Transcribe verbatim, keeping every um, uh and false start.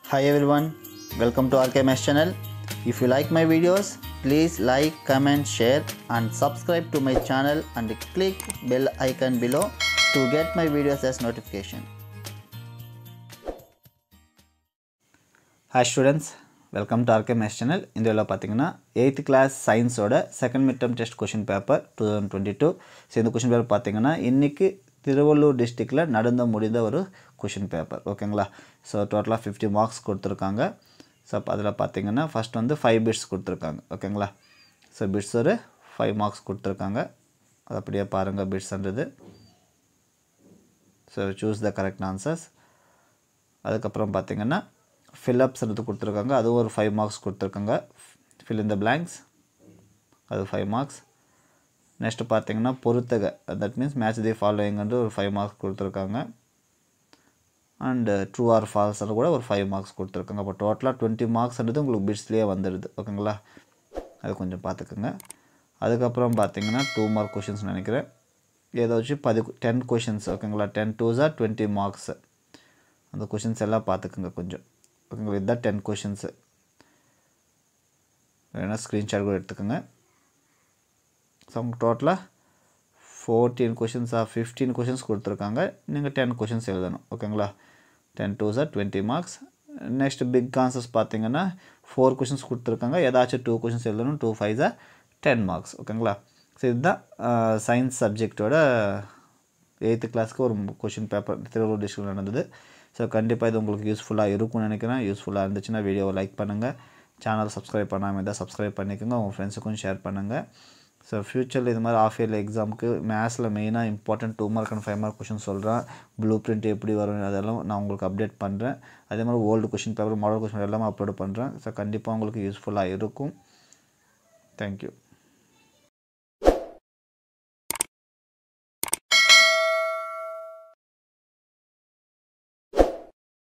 Hi everyone, welcome to R K M S channel. If you like my videos, please like, comment, share and subscribe to my channel and click bell icon below to get my videos as notification. Hi students, welcome to R K M S channel. In this video, eighth class science oda second midterm test question paper twenty twenty-two. So இந்த question paper பாத்தீங்கன்னா இன்னைக்கு Thiruvallur district la நடந்த முடிந்த ஒரு question paper. ஓகேங்களா? So total fifty marks கொடுத்திருக்காங்க. So அதுல பாத்தீங்கன்னா first வந்து five bits கொடுத்திருக்காங்க. ஓகேங்களா? So bits ஒரு five marks கொடுத்திருக்காங்க. அது அப்படியே பாருங்க bits ன்றது. So choose the correct answers. அதுக்கு அப்புறம் பாத்தீங்கன்னா fill ups ன்றது கொடுத்திருக்காங்க. அது ஒரு five marks கொடுத்திருக்காங்க. Fill in the blanks. அது five marks. Next பாத்தீங்கன்னா பொறுத்துக, that means match the following ன்ற ஒரு five marks கொடுத்திருக்காங்க. And uh, true or false ன்ற கூட ஒரு five marks கொடுத்திருக்காங்க. அப்ப டோட்டலா twenty marks ன்றது உங்களுக்கு bitsலயே வந்துருது. ஓகேங்களா? அது கொஞ்சம் பாத்துக்கங்க. அதுக்கு அப்புறம் பாத்தீங்கன்னா two more questions நினைக்கிறேன். ஏதாச்சும் ten questions. ஓகேங்களா? ten twos are twenty marks. அந்த questions எல்லாம் பாத்துக்கங்க கொஞ்சம். ஓகேங்களா? இத ten questions. வேணா ஸ்கிரீன்ஷாட் கூட எடுத்துக்கங்க. Some total fourteen questions or fifteen questions கொடுத்திருக்காங்க. நீங்க ten questions எழுதணும். ஓகேங்களா? ten twos are twenty marks. Next big answers பாத்தீங்கன்னா four questions கொடுத்திருக்காங்க. ஏதாச்சும் two questions எழுதணும். two fives are ten marks. ஓகேங்களா? சோ இதுதான் சயின்ஸ் சப்ஜெக்ட்டோட eighth கிளாஸ்க்கு ஒரு question paper Thiruvallur districtல நடந்தது. சோ கண்டிப்பா இது உங்களுக்கு யூஸ்ஃபுல்லா இருக்கும்னு நினைக்கிறேன். யூஸ்ஃபுல்லா இருந்துச்சுனா வீடியோவை லைக் பண்ணுங்க. சேனலை சப்ஸ்கிரைப் பண்ணாம இருந்தா சப்ஸ்கிரைப் பண்ணிக்கங்க. உங்க ஃப்ரெண்ட்ஸ்க்கும் ஷேர் பண்ணுங்க. So future இது மாதிரி half yearly exam க்கு மேத்ஸ்ல மெயினா important two mark and five mark questions சொல்றேன். blueprint எப்படி வரும் அதெல்லாம் நான் உங்களுக்கு அப்டேட் பண்றேன். அதே மாதிரி old question paper, model question எல்லாம் அப்லோட் பண்றேன். சோ கண்டிப்பா உங்களுக்கு யூஸ்ஃபுல்லா இருக்கும். Thank you.